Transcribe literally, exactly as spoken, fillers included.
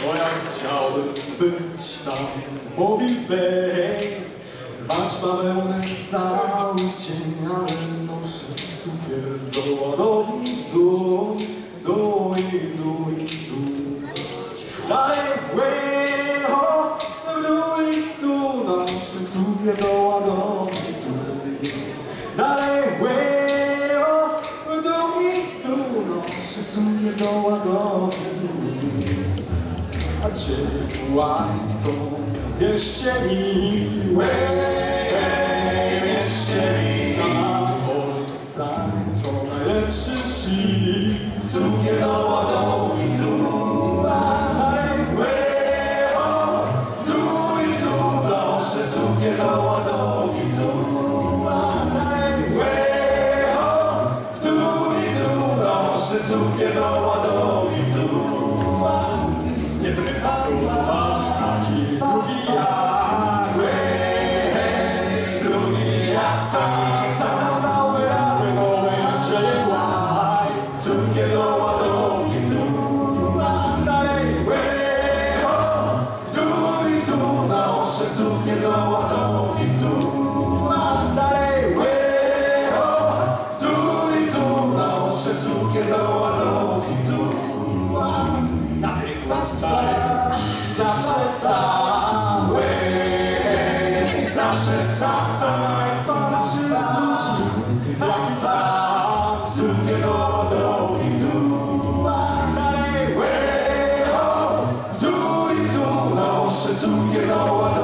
O jak chciałbym być tam, mówi Bej. Bacz bawełnę cały dzień, ale noszę cukier do ładowni w dół, dół i w dół i w dół. Dalej way, ho, w dół i w dół, noszę cukier do ładowni w dół. Dalej way, ho, w dół i w dół, noszę cukier do ładowni w dół. A Jerry White to wierzcie mi, way, wierzcie mi, na Polsce to najlepszy shit. Cukier do ładowni w dół, Dalej way, ho, w dół i w dół, noszę cukier do ładowni w dół. dalej way, ho, W dół i w dół, noszę cukier do ładowni w dół. nie prędko zobaczysz taki drugi jak Hej, drugi jak sam, sam dałby radę nowej Jerry White. cukier do ładowni w dół. Dalej Hej, ho, w dół i w dół, noszę cukier do ładowni w dół. dalej way, Hej, ho, w dół i w dół, noszę cukier do ładowni w dół. na tych stach zawsze sam. Hej, zawsze sam, Tak patrzy z ludzi, jak tam. cukier do ładowni w dół. Dalej Hej, ho, w dół i w dół, noszę cukier do ładowni